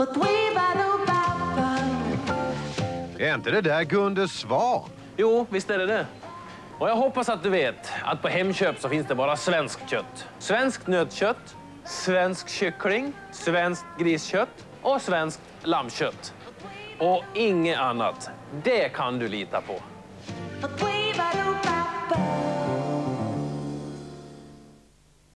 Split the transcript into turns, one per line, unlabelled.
Är inte det där Gunde Svan?
Jo, visst är det. Och jag hoppas att du vet att på Hemköp så finns det bara svenskt kött. Svenskt nötkött, svensk kyckling, svenskt griskött och svenskt lammkött. Och inget annat. Det kan du lita på.